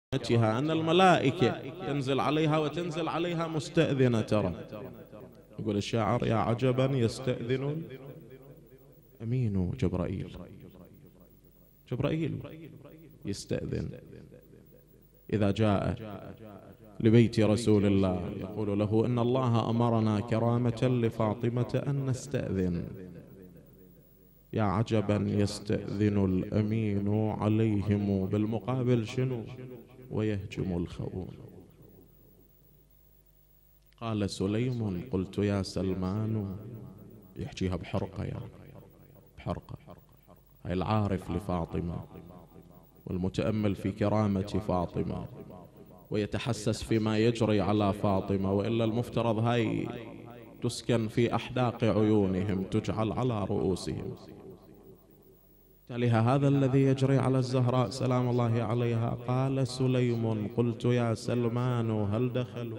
أن الملائكة تنزل عليها وتنزل عليها مستأذنة. ترى يقول الشاعر: يا عجبا يستأذن أمين جبرائيل. جبرائيل يستأذن إذا جاء لبيت رسول الله، يقول له: إن الله أمرنا كرامة لفاطمة أن نستأذن. يا عجبا يستأذن الأمين عليهم، بالمقابل شنو؟ ويهجم الخؤون. قال سليم: قلت يا سلمان، يحكيها بحرقة، يعني بحرقة. هاي العارف لفاطمة والمتأمل في كرامة فاطمة ويتحسس فيما يجري على فاطمة، وإلا المفترض هاي تسكن في أحداق عيونهم، تجعل على رؤوسهم. تاليها هذا الذي يجري على الزهراء سلام الله عليها. قال سليم: قلت يا سلمان هل دخلوا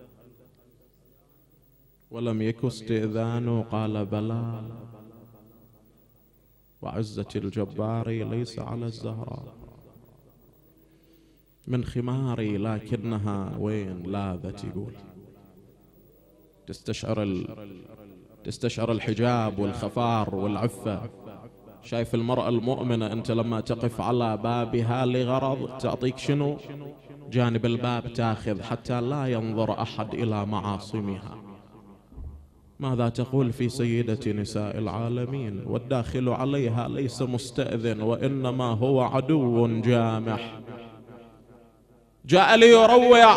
ولم يك استئذان؟ قال: بلى، وعزة الجبار ليس على الزهراء من خماري لكنها وين لاذت. يقول تستشعر الحجاب والخفار والعفة. شايف المرأة المؤمنة أنت لما تقف على بابها لغرض تعطيك شنو؟ جانب الباب تاخذ حتى لا ينظر أحد إلى معاصمها. ماذا تقول في سيدة نساء العالمين؟ والداخل عليها ليس مستأذن، وإنما هو عدو جامح جاء ليروع،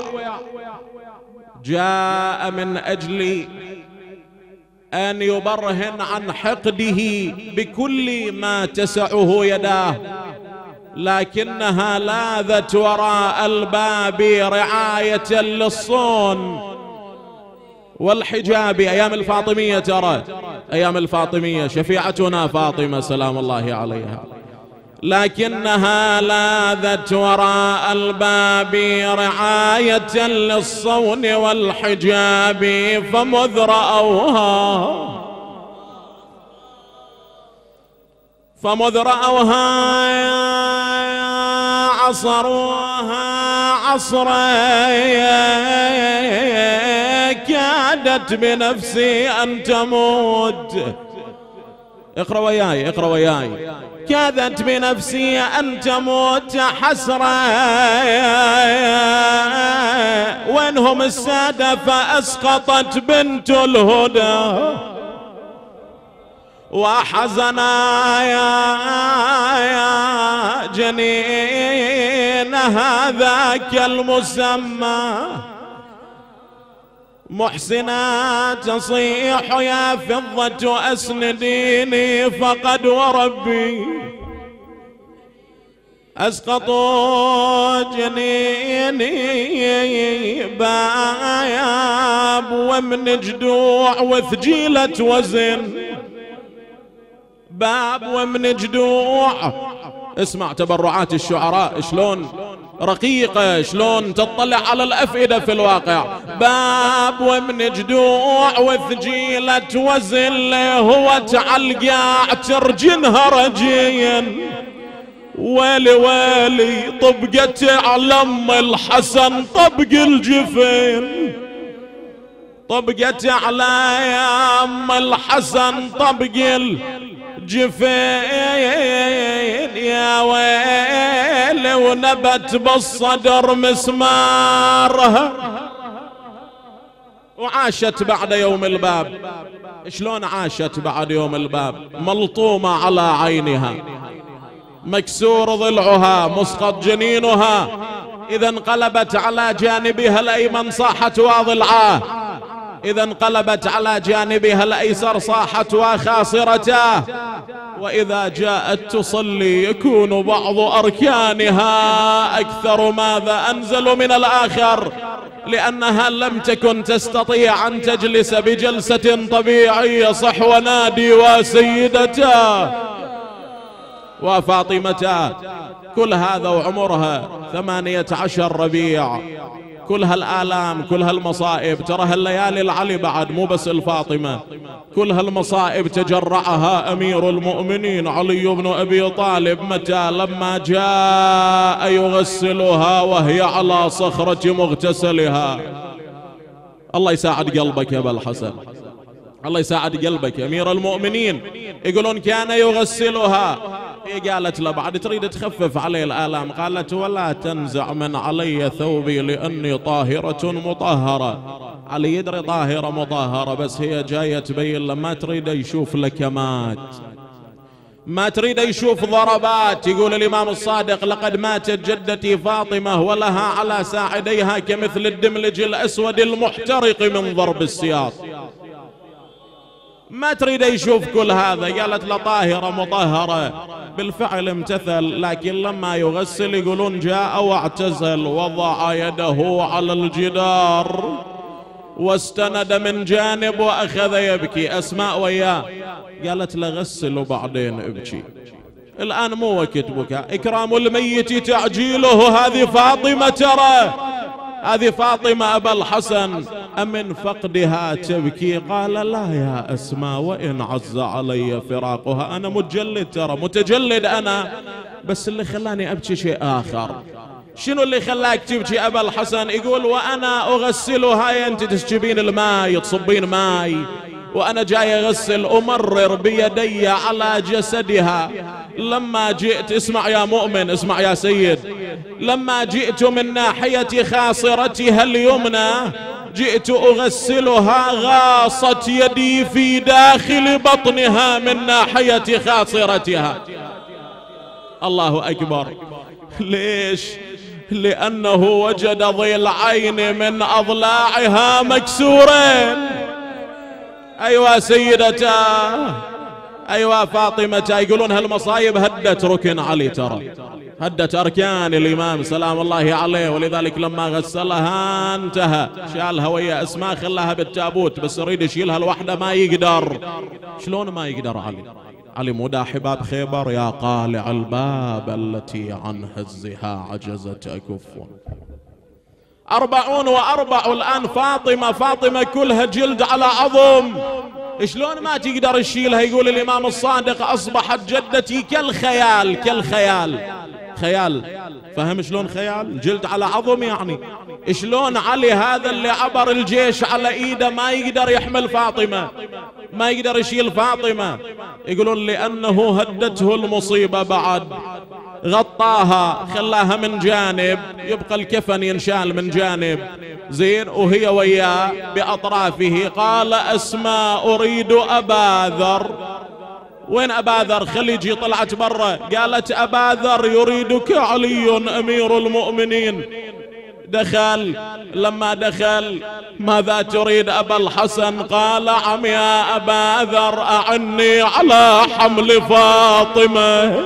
جاء من أجل أن يبرهن عن حقده بكل ما تسعه يداه، لكنها لاذت وراء الباب رعاية للصون والحجاب. أيام الفاطمية، ترى أيام الفاطمية شفيعتنا فاطمة سلام الله عليها، لكنها لاذت وراء الباب رعاية للصون والحجاب. فمذ رأوها عصروها عصرا، كادت بنفسي أن تموت. اقرأ وياي. كادت بنفسي أن تموت حسرة، وينهم السادة فأسقطت بنت الهدى وحزنا يا جنين هذاك المسمى. محسنا تصيح يا فضة أسنديني، فقد وربي أسقطوا جنيني باب ومن جدوع وثجيلة وزن. باب ومن جدوع. اسمع تبرعات الشعراء شلون رقيقة، شلون تطلع على الأفئدة في الواقع. باب ومن جدوع وثجيلة وزن، هو تعلقع ترجنها رجين. ويلي طبقت على أم الحسن طبق الجفين، طبقت على يا أم الحسن طبق الجفين. يا ويلي ونبت بالصدر مسمارها، وعاشت بعد يوم الباب. شلون عاشت بعد يوم الباب؟ ملطومة على عينها، مكسور ضلعها، مسقط جنينها. إذا انقلبت على جانبها الأيمن صاحت وضلعاه، إذا انقلبت على جانبها الأيسر صاحت وخاصرتاه. وإذا جاءت تصلي يكون بعض أركانها أكثر ماذا أنزل من الآخر، لأنها لم تكن تستطيع أن تجلس بجلسة طبيعية. صح ونادي وسيدتا وفاطمتا. كل هذا وعمرها 18 ربيع كل هالآلام كل هالمصائب، ترى هالليالي العلي بعد مو بس الفاطمة، كل هالمصائب تجرعها أمير المؤمنين علي بن أبي طالب. متى؟ لما جاء يغسلها وهي على صخرة مغتسلها. الله يساعد قلبك يا أبا الحسن، الله يساعد قلبك يا أمير المؤمنين. يقولون كان يغسلها. هي قالت له بعد تريد تخفف عليه الآلام، قالت ولا تنزع من علي ثوبي لأني طاهرة مطهرة. علي يدري طاهرة مطهرة، بس هي جاية تبين له ما تريد يشوف لكمات، ما تريد يشوف ضربات. يقول الإمام الصادق لقد ماتت جدتي فاطمة ولها على ساعديها كمثل الدملج الأسود المحترق من ضرب السياط. ما تريد يشوف كل هذا، قالت له طاهرة مطهرة. بالفعل امتثل، لكن لما يغسل يقولون جاء واعتزل، وضع يده على الجدار واستند من جانب وأخذ يبكي. أسماء وياه قالت له غسل وبعدين ابكي، الآن مو وقت بكاء، إكرام الميت تعجيله. هذه فاطمة، ترى هذه فاطمة أبا الحسن، أمن فقدها تبكي؟ قال لا يا أسماء، وإن عز علي فراقها أنا متجلد، ترى متجلد أنا، بس اللي خلاني أبكي شيء آخر. شنو اللي خلاك تبكي أبا الحسن؟ يقول وأنا أغسلها، أنت تسجبين الماء تصبين ماي وأنا جاي أغسل، أمرر بيدي على جسدها. لما جئت، اسمع يا مؤمن، اسمع يا سيد، لما جئت من ناحية خاصرتها اليمنى جئت أغسلها، غاصت يدي في داخل بطنها من ناحية خاصرتها. الله أكبر. ليش؟ لأنه وجد ضلعين من أضلاعها مكسورين. أيوة سيدتا، أيوة فاطمة. يقولون هالمصايب هدت ركن علي، ترى هدت أركان الإمام سلام الله عليه، ولذلك لما غسلها انتهى، شالها ويا أسماء، خلاها بالتابوت، بس يريد يشيلها الوحدة ما يقدر. شلون ما يقدر علي؟ علي مو داحي باب خيبر؟ يا قالع الباب التي عن هزها عجزت أكف. 44 الآن فاطمة كلها جلد على عظم، شلون ما تقدر تشيلها؟ يقول الإمام الصادق أصبحت جدتي كالخيال، كالخيال، خيال. فهم شلون خيال؟ جلد على عظم يعني. شلون علي هذا اللي عبر الجيش على ايده ما يقدر يحمل فاطمة، ما يقدر يشيل فاطمة؟ يقولون لأنه هدته المصيبة بعد، غطاها خلاها من جانب، يبقى الكفن ينشال من جانب زين وهي وياه بأطرافه. قال أسماء أريد أبا ذر. وين أبا ذر؟ خلي يجي. طلعت برا، قالت أبا ذر يريدك علي أمير المؤمنين. دخل، لما دخل ماذا تريد أبا الحسن؟ قال عم يا أبا ذر أعني على حمل فاطمة،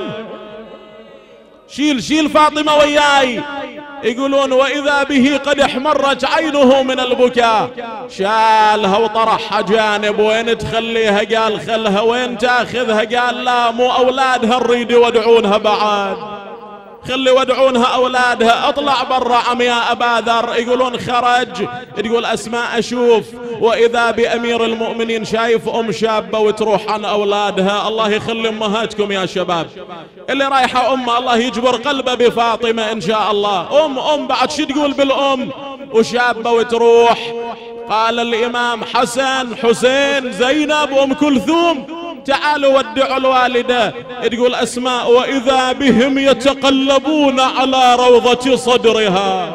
شيل فاطمة وياي. يقولون وإذا به قد احمرت عينه من البكاء، شالها وطرحها جانب. وين تخليها؟ قال خلها. وين تاخذها؟ قال لا، مو أولادها نريد يودعونها بعد، خلي ودعونها أولادها. اطلع برا عم يا أبا ذر. يقولون خرج. تقول أسماء أشوف وإذا بأمير المؤمنين شايف أم شابة وتروح عن أولادها. الله يخلي أمهاتكم يا شباب، اللي رايحة أمه الله يجبر قلبه بفاطمة إن شاء الله. أم بعد شو تقول بالأم وشابة وتروح؟ قال الإمام حسن حسين زينب وأم كلثوم تعالوا ودعوا الوالدة. تقول أسماء وإذا بهم يتقلبون على روضة صدرها.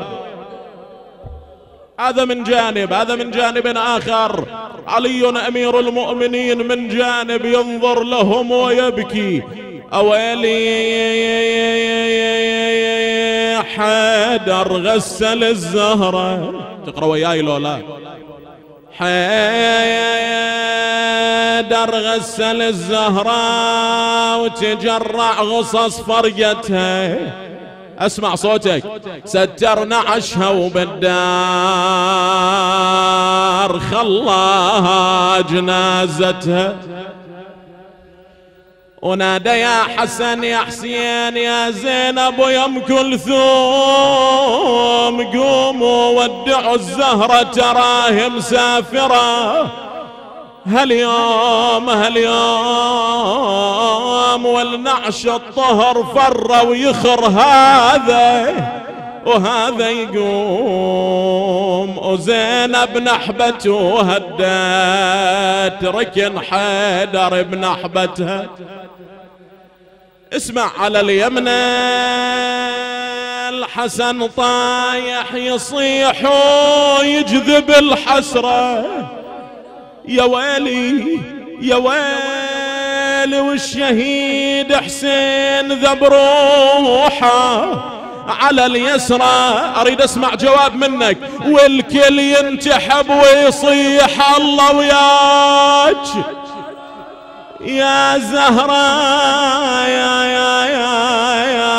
هذا من جانب، هذا من جانب آخر. علي أمير المؤمنين من جانب ينظر لهم ويبكي. أويلي حيدر غسل الزهرة. تقرأ وياي لولا؟ حيدر غسل الزهرة وتجرع غصص فرقتها. اسمع صوتك. سترنا عشها وبالدار خلاها جنازتها. ونادى يا حسن يا حسين يا زينب ويا ام كلثوم قوموا ودعوا الزهرة تراه مسافرة. هاليوم والنعش الطهر فر ويخر هذا وهذا يقوم، وزينب نحبته وهدت ركن حيدر بنحبتها. اسمع على اليمنى الحسن طايح يصيح ويجذب الحسرة، يا ويلي يا ويلي والشهيد حسين ذب روحه على اليسرى. اريد اسمع جواب منك. والكل ينتحب ويصيح الله وياك يا زهراء يا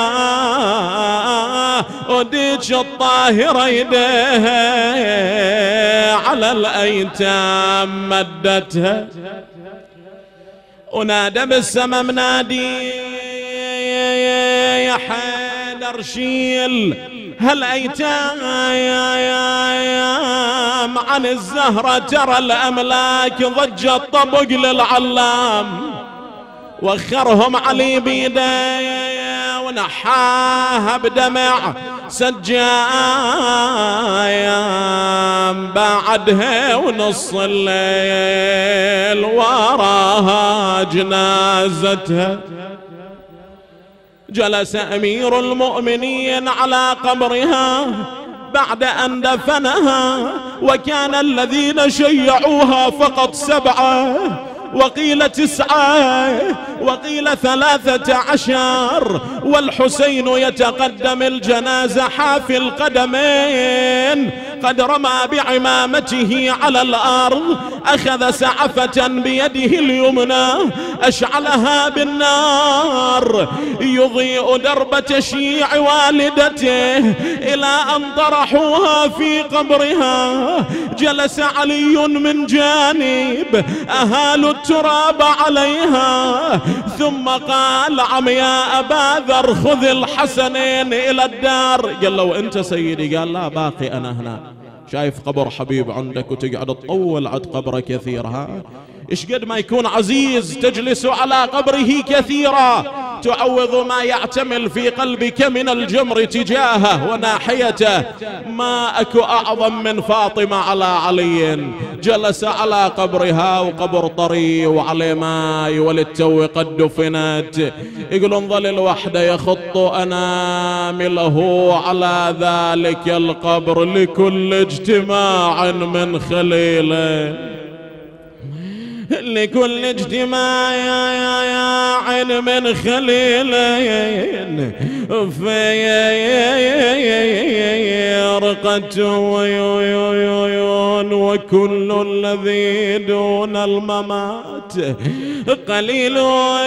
وديك الطاهرة يديها على الأيتام مدتها، ونادى بالسما منادي يا حيدر شيل هالأيتام عن الزهرة، ترى الأملاك ضجت طبق للعلام. وخرهم علي بيديه ونحاها بدمع سجايام، بعدها ونص الليل وراها جنازتها. جلس أمير المؤمنين على قبرها بعد أن دفنها، وكان الذين شيعوها فقط 7 وقيل 9 وقيل 13، والحسين يتقدم الجنازة حافي القدمين، قد رمى بعمامته على الأرض، أخذ سعفة بيده اليمنى أشعلها بالنار يضيء درب تشييع والدته إلى أن طرحوها في قبرها. جلس علي من جانب أهالوا التراب عليها، ثم قال عمياء أبا ذر خذ الحسنين إلى الدار. قال له أنت سيدي؟ قال لا باقي أنا هنا. شايف قبر حبيب عندك وتقعد تطول عد قبره كثير؟ ها إيش قد ما يكون عزيز تجلس على قبره كثيرا، تعوض ما يعتمل في قلبك من الجمر تجاهه وناحيته. ما أكو أعظم من فاطمة على علي. جلس على قبرها وقبر طري وعليه ماي وللتو قد دفنت. يقول انظل الوحدة يخط أنامله على ذلك القبر لكل اجتماع من خليله، لكل اجتماع من خليلين فرقة وكل الذي دون الممات قليل،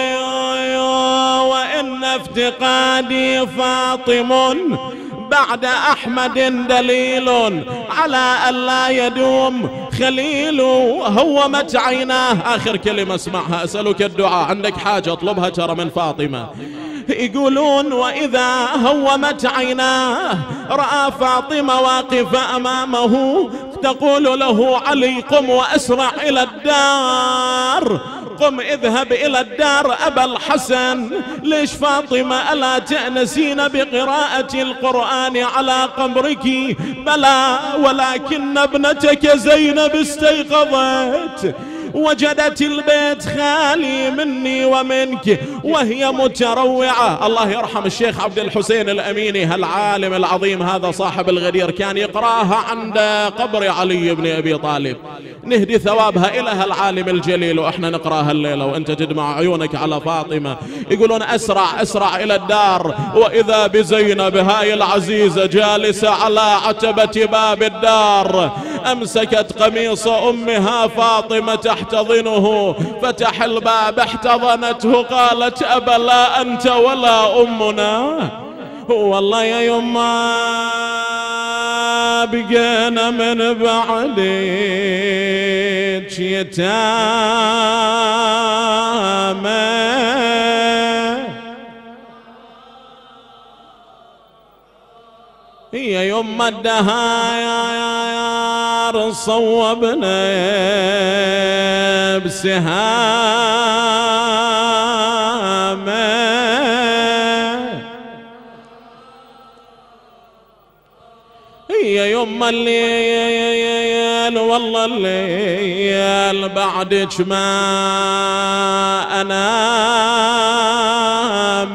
وإن افتقادي فاطم بعد أحمد دليل على أن لا يدوم خليل. هومت عيناه، آخر كلمة اسمعها، أسألك الدعاء، عندك حاجة اطلبها ترى من فاطمة. يقولون وإذا هومت عيناه رأى فاطمة واقفة أمامه تقول له علي قم وأسرع إلى الدار، قم اذهب إلى الدار أبا الحسن. ليش فاطمة ألا تأنسين بقراءة القرآن على قبرك؟ بلى، ولكن ابنتك زينب استيقظت وجدت البيت خالي مني ومنك وهي متروعة. الله يرحم الشيخ عبد الحسين الأميني هالعالم العظيم هذا صاحب الغدير، كان يقراها عند قبر علي بن أبي طالب. نهدي ثوابها إلى هالعالم الجليل وإحنا نقراها الليلة وأنت تدمع عيونك على فاطمة. يقولون أسرع أسرع إلى الدار، وإذا بزينب هاي العزيزة جالسة على عتبة باب الدار، أمسكت قميص أمها فاطمة تحتضنه، فتح الباب احتضنته، قالت أبا لا أنت ولا أمنا، والله يا يما بقينا من بعدك يتامى. هي يما الدهاير صوبنا بسهامه هي يما الليل والله الليل بعدك ما انام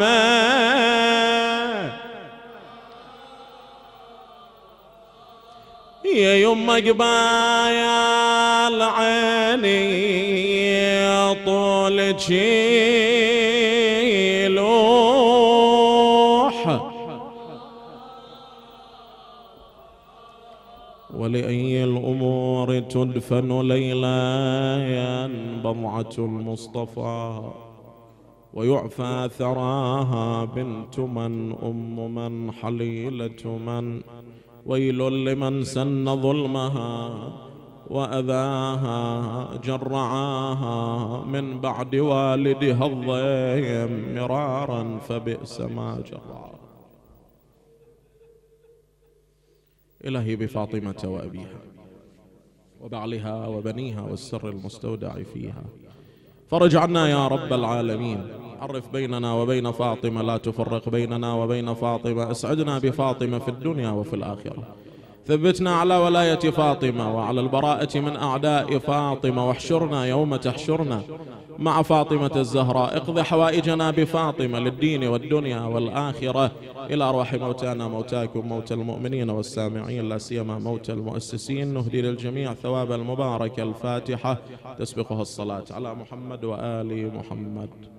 هي يما قبايا العيني طولك يلوح ولأي الأمور تدفن ليلا بضعة المصطفى ويعفى ثراها بنت من أم من حليلة من ويل لمن سن ظلمها وأذاها جرعاها من بعد والدها الضيم مرارا فبئس ما جرعا. إلهي بفاطمة وأبيها وبعلها وبنيها والسر المستودع فيها فرج عنا يا رب العالمين. عرف بيننا وبين فاطمة، لا تفرق بيننا وبين فاطمة. اسعدنا بفاطمة في الدنيا وفي الآخرة. ثبتنا على ولاية فاطمة وعلى البراءة من أعداء فاطمة، واحشرنا يوم تحشرنا مع فاطمة الزهراء. اقض حوائجنا بفاطمة للدين والدنيا والآخرة. إلى أرواح موتانا موتاكم موتى المؤمنين والسامعين، لا سيما موتى المؤسسين، نهدي للجميع ثواب المبارك. الفاتحة تسبقها الصلاة على محمد وآل محمد.